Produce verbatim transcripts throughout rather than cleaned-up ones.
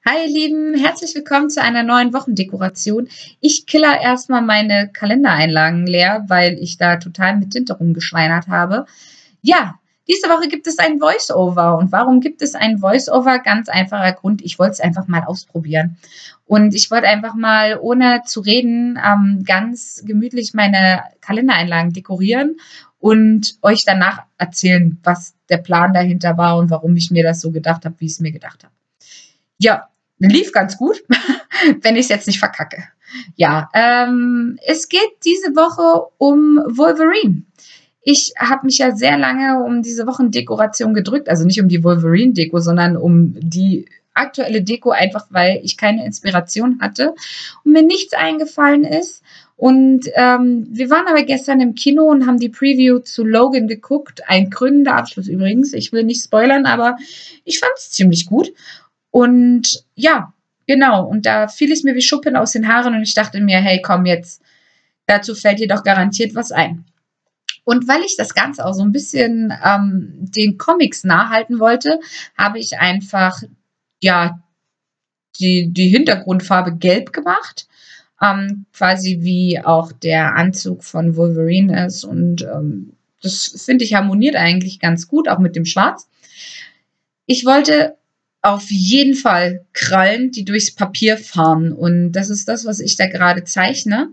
Hi ihr Lieben, herzlich willkommen zu einer neuen Wochendekoration. Ich killer erstmal meine Kalendereinlagen leer, weil ich da total mit Tinte rumgeschweinert habe. Ja, diese Woche gibt es ein Voice-Over. Und warum gibt es ein Voice-Over? Ganz einfacher Grund, ich wollte es einfach mal ausprobieren. Und ich wollte einfach mal, ohne zu reden, ähm, ganz gemütlich meine Kalendereinlagen dekorieren und euch danach erzählen, was der Plan dahinter war und warum ich mir das so gedacht habe, wie ich es mir gedacht habe. Ja, lief ganz gut, wenn ich es jetzt nicht verkacke. Ja, ähm, es geht diese Woche um Wolverine. Ich habe mich ja sehr lange um diese Wochendekoration gedrückt, also nicht um die Wolverine-Deko, sondern um die aktuelle Deko, einfach weil ich keine Inspiration hatte und mir nichts eingefallen ist. Und ähm, wir waren aber gestern im Kino und haben die Preview zu Logan geguckt. Ein krönender Abschluss übrigens. Ich will nicht spoilern, aber ich fand es ziemlich gut. Und ja, genau. Und da fiel es mir wie Schuppen aus den Haaren und ich dachte mir, hey, komm jetzt, dazu fällt dir doch garantiert was ein. Und weil ich das Ganze auch so ein bisschen ähm, den Comics nah halten wollte, habe ich einfach, ja, die, die Hintergrundfarbe gelb gemacht. Ähm, quasi wie auch der Anzug von Wolverine ist. Und ähm, das, finde ich, harmoniert eigentlich ganz gut, auch mit dem Schwarz. Ich wollte auf jeden Fall Krallen, die durchs Papier fahren. Und das ist das, was ich da gerade zeichne.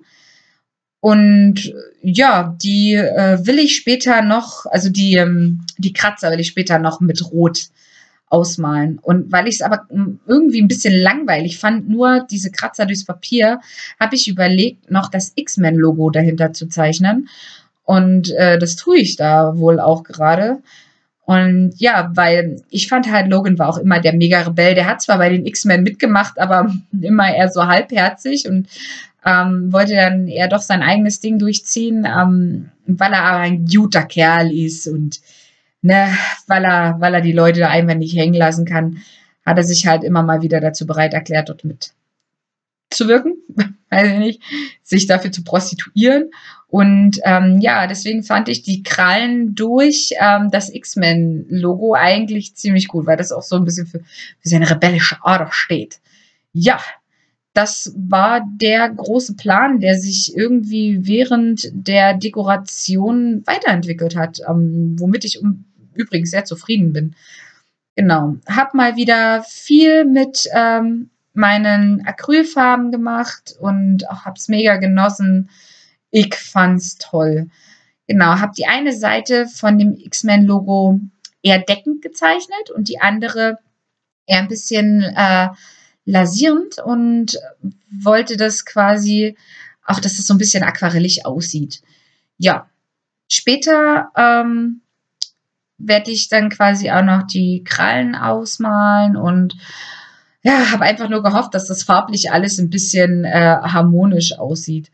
Und ja, die äh, will ich später noch, also die, ähm, die Kratzer will ich später noch mit Rot ausmalen. Und weil ich es aber irgendwie ein bisschen langweilig fand, nur diese Kratzer durchs Papier, habe ich überlegt, noch das X-Men-Logo dahinter zu zeichnen. Und äh, das tue ich da wohl auch gerade. Und ja, weil ich fand halt, Logan war auch immer der Mega-Rebell. Der hat zwar bei den X-Men mitgemacht, aber immer eher so halbherzig und ähm, wollte dann eher doch sein eigenes Ding durchziehen, ähm, weil er aber ein guter Kerl ist und ne, weil er, weil er die Leute da einfach nicht hängen lassen kann, hat er sich halt immer mal wieder dazu bereit erklärt, dort mitzuwirken, weiß ich nicht, sich dafür zu prostituieren. Und ähm, ja, deswegen fand ich die Krallen durch ähm, das X-Men-Logo eigentlich ziemlich gut, weil das auch so ein bisschen für, für seine rebellische Ader steht. Ja, das war der große Plan, der sich irgendwie während der Dekoration weiterentwickelt hat, ähm, womit ich um, übrigens sehr zufrieden bin. Genau. Hab mal wieder viel mit ähm, meinen Acrylfarben gemacht und auch hab's mega genossen. Ich fand's toll. Genau, habe die eine Seite von dem X-Men-Logo eher deckend gezeichnet und die andere eher ein bisschen äh, lasierend und wollte das quasi auch, dass es so ein bisschen aquarellig aussieht. Ja, später ähm, werde ich dann quasi auch noch die Krallen ausmalen und ja, habe einfach nur gehofft, dass das farblich alles ein bisschen äh, harmonisch aussieht.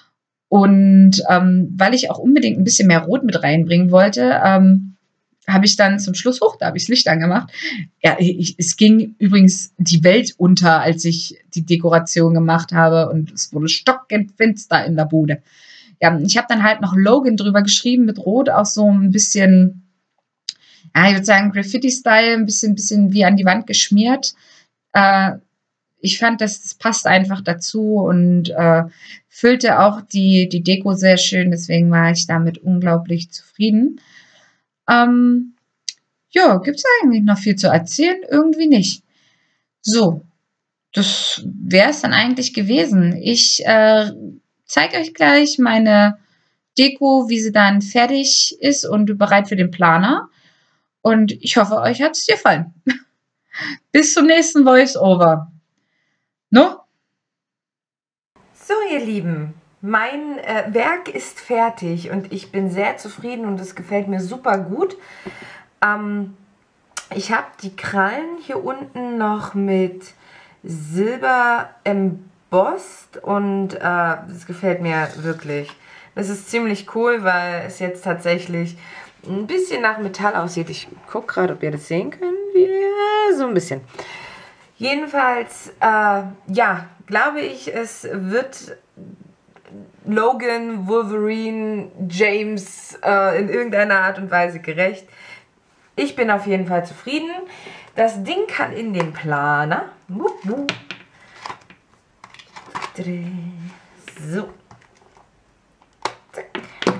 Und ähm, weil ich auch unbedingt ein bisschen mehr Rot mit reinbringen wollte, ähm, habe ich dann zum Schluss hoch, da habe ich das Licht angemacht. Ja, ich, es ging übrigens die Welt unter, als ich die Dekoration gemacht habe und es wurde stockfinster in der Bude. Ja, ich habe dann halt noch Logan drüber geschrieben mit Rot, auch so ein bisschen, ja, ich würde sagen Graffiti-Style, ein bisschen, bisschen wie an die Wand geschmiert. Äh, ich fand, das, das passt einfach dazu und äh, füllte auch die, die Deko sehr schön, deswegen war ich damit unglaublich zufrieden. Ähm, ja, gibt es eigentlich noch viel zu erzählen? Irgendwie nicht. So, das wäre es dann eigentlich gewesen. Ich äh, zeige euch gleich meine Deko, wie sie dann fertig ist und bereit für den Planer. Und ich hoffe, euch hat es gefallen. Bis zum nächsten Voice-Over. No? So, ihr Lieben, mein äh, Werk ist fertig und ich bin sehr zufrieden und es gefällt mir super gut. Ähm, ich habe die Krallen hier unten noch mit Silber embossed und äh, das gefällt mir wirklich. Das ist ziemlich cool, weil es jetzt tatsächlich ein bisschen nach Metall aussieht. Ich gucke gerade, ob ihr das sehen könnt. Ja, so ein bisschen. Jedenfalls, äh, ja, glaube ich, es wird Logan, Wolverine, James äh, in irgendeiner Art und Weise gerecht. Ich bin auf jeden Fall zufrieden. Das Ding kann in den Planer. So. Zack.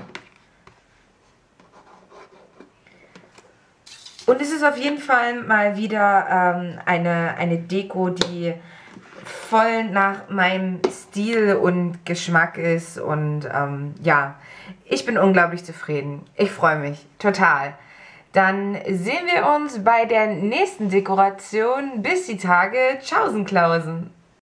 Und es ist auf jeden Fall mal wieder ähm, eine, eine Deko, die voll nach meinem Stil und Geschmack ist. Und ähm, ja, ich bin unglaublich zufrieden. Ich freue mich total. Dann sehen wir uns bei der nächsten Dekoration. Bis die Tage. Tschaußen, Klausen.